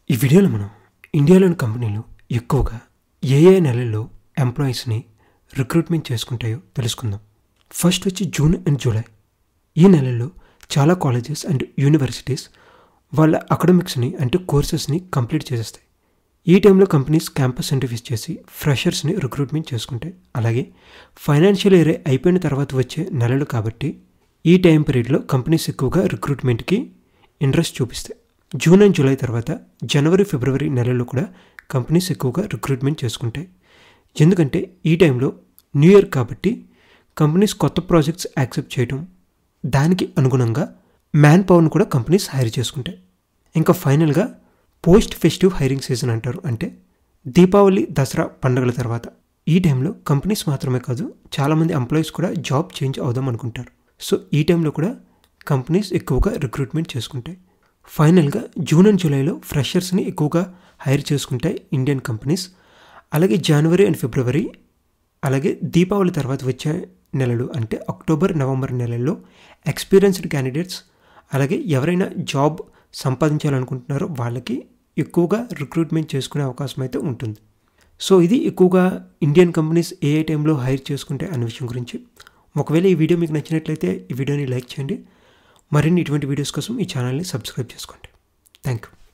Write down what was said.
ఈ వీడియోలో మనం ఇండియాలోని కంపెనీలు ఎక్కువగా ఏ ఏ నెలల్లో ఎంప్లాయీస్ని రిక్రూట్మెంట్ చేసుకుంటాయో తెలుసుకుందాం. ఫస్ట్ వచ్చి జూన్ అండ్ జూలై. ఈ నెలల్లో చాలా కాలేజెస్ అండ్ యూనివర్సిటీస్ వాళ్ళ అకాడమిక్స్ని అంటే కోర్సెస్ని కంప్లీట్ చేసేస్తాయి. ఈ టైంలో కంపెనీస్ క్యాంపస్ ఇంటర్వ్యూస్ చేసి ఫ్రెషర్స్ని రిక్రూట్మెంట్ చేసుకుంటాయి. అలాగే ఫైనాన్షియల్ ఇయర్ అయిపోయిన తర్వాత వచ్చే నెలలు కాబట్టి ఈ టైం పీరియడ్లో కంపెనీస్ ఎక్కువగా రిక్రూట్మెంట్కి ఇంట్రెస్ట్ చూపిస్తాయి. జూన్ అండ్ జూలై తర్వాత జనవరి ఫిబ్రవరి నెలల్లో కూడా కంపెనీస్ ఎక్కువగా రిక్రూట్మెంట్ చేసుకుంటాయి. ఎందుకంటే ఈ టైంలో న్యూ ఇయర్ కాబట్టి కంపెనీస్ కొత్త ప్రాజెక్ట్స్ యాక్సెప్ట్ చేయడం, దానికి అనుగుణంగా మ్యాన్ పవర్ని కూడా కంపెనీస్ హైర్ చేసుకుంటాయి. ఇంకా ఫైనల్గా పోస్ట్ ఫెస్టివ్ హైరింగ్ సీజన్ అంటారు. అంటే దీపావళి, దసరా పండుగల తర్వాత ఈ టైంలో కంపెనీస్ మాత్రమే కాదు, చాలామంది ఎంప్లాయీస్ కూడా జాబ్ చేంజ్ అవుదాం అనుకుంటారు. సో ఈ టైంలో కూడా కంపెనీస్ ఎక్కువగా రిక్రూట్మెంట్ చేసుకుంటాయి. ఫైనల్గా జూన్ అండ్ జూలైలో ఫ్రెషర్స్ని ఎక్కువగా హైర్ చేసుకుంటాయి ఇండియన్ కంపెనీస్. అలాగే జనవరి అండ్ ఫిబ్రవరి, అలాగే దీపావళి తర్వాత వచ్చే నెలలు అంటే అక్టోబర్, నవంబర్ నెలల్లో ఎక్స్పీరియన్స్డ్ క్యాండిడేట్స్, అలాగే ఎవరైనా జాబ్ సంపాదించాలనుకుంటున్నారో వాళ్ళకి ఎక్కువగా రిక్రూట్మెంట్ చేసుకునే అవకాశం అయితే ఉంటుంది. సో ఇది ఎక్కువగా ఇండియన్ కంపెనీస్ ఏ టైంలో హైర్ చేసుకుంటే అనే విషయం గురించి. ఒకవేళ ఈ వీడియో మీకు నచ్చినట్లయితే ఈ వీడియోని లైక్ చేయండి. మరిన్ని ఇటువంటి వీడియోస్ కోసం ఈ ఛానల్ని సబ్స్క్రైబ్ చేసుకోండి. Thank you.